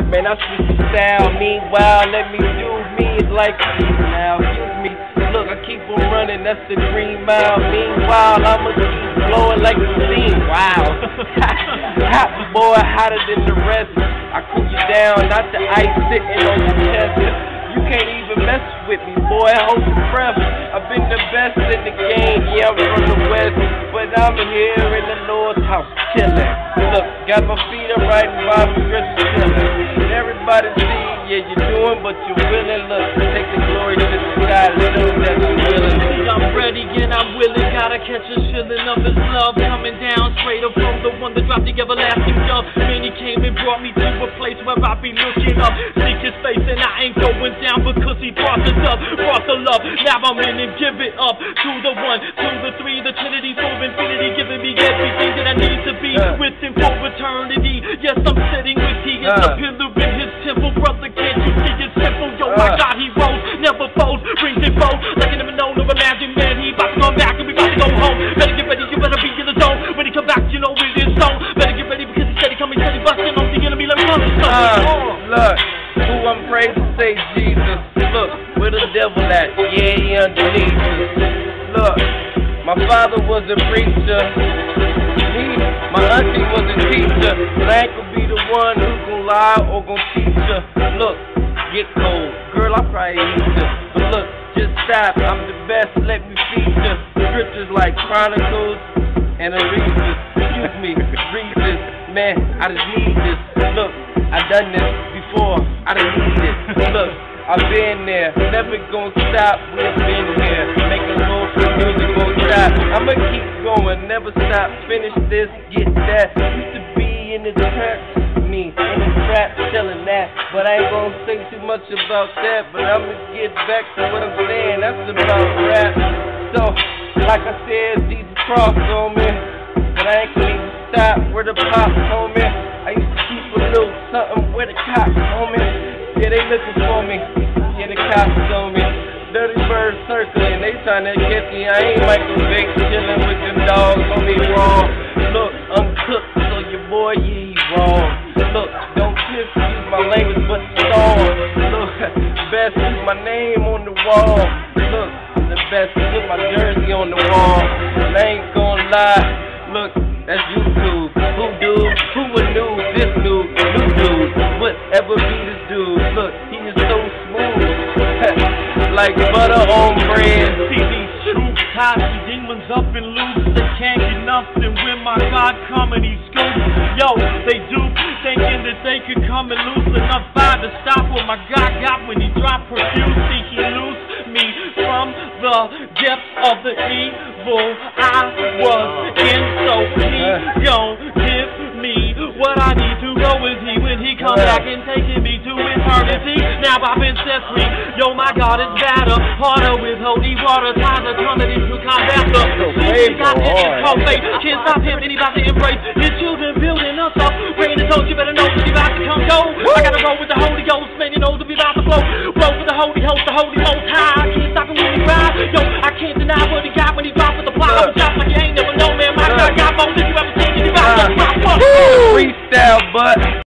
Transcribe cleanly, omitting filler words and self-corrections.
Man, I switch the style. Meanwhile, let me do me like now. Excuse me. Look, I keep on running. That's the green mile. Meanwhile, I'ma keep blowing like a steam. Wow. Hot boy, hotter than the rest. I cool you down, not the ice sitting on your chest. You can't even mess with me, boy. Hold your breath. I've been the best in the game. Yeah, I'm from the west, but I'm here in the North house chillin'. Look, got my feet up right and my dress chillin'. Everybody see, yeah, you're doing, but you're willing. Look, take the glory to the sky. Let them know that you're willing. See, I'm ready and I'm willing. Gotta catch a feeling of his love coming down straight up from the one that dropped the everlasting dove. Then he came and brought me to a place where I be looking up, seek his face, and I ain't going down because he brought us up, brought the love. Now I'm in and give it up to the one, to the three, the Trinity, for infinity, giving me everything that I need to be with him for eternity. Yes, I'm sitting with he is the pillar in his temple, brother. Can't you see it's simple? Yo, my God, he rose, never folds, brings it bold like you never know, no imagine, man. He about to come back and we about to go home. Better get ready, you better be in the zone. When he come back, you know it is so. Better get ready because he said he coming, said he busting on the enemy. Let me come. Look, who I'm praying to say Jesus. Look, where the devil at? Yeah, he underneath us. Look, my father was a preacher. My auntie was a teacher. But I ain't gonna be the one who gon' lie or gon' teach her. Look, get cold, girl, I probably eat you. But look, just stop, I'm the best, let me feature. Scriptures like Chronicles and Aretha. Excuse me, Reese's. Man, I just need this. Look, I done this before, I done need it. Look, I've been there, never gonna stop, we've been here. Making moves for music, won't stop. I'ma keep going, never stop, finish this, get that. Used to be in the trap, me, in the trap, chillin' that. But I ain't gonna say too much about that, but I'ma get back to what I'm saying, that's about rap. So, like I said, Jesus crossed on me, but I ain't gonna even stop where the pop on me. I used to keep a little something where the cops on me. Yeah, they looking for me. Yeah, the cops on me. Dirty birds circling, they tryna get me. I ain't Michael Vick, chillin' with them dogs on me wrong. Look, I'm cooked, so your boy, yeah, he wrong. Look, don't piss, use my language, but storm. Look, best use my name on the wall. Look, I'm the best, put my jersey on the wall. And I ain't gonna lie, look, that's YouTube. Who dude? Who would knew this dude? New dude. Whatever be this dude. Look, he is so smooth. Like butter on bread. See these troops, ties the demons up and loose. They can't get nothing when my God come and he scoops. Yo, they do thinking that they could come and loose enough fire to stop what my God got when he dropped perfume. See, he loosed me from the depths of the evil I was in. So he gon' give me what I need to go with he when he come back and taking me to eternity. Now I've been set free. Yo, my God is better, harder with holy water. Times are coming into combat. See, got this called faith. Can't stop him and he about to embrace his children building us up. Praying and told you better know that he about to come go. I gotta roll with the Holy Ghost, man, you know that we about to flow. Roll with the Holy Host, the Holy Most High. I can't stop him when he ride. Yo, I can't deny what he got when he dropped with the plot. I was shot like you ain't never know, man. My God got more than you ever seen. You about to drop. Freestyle, but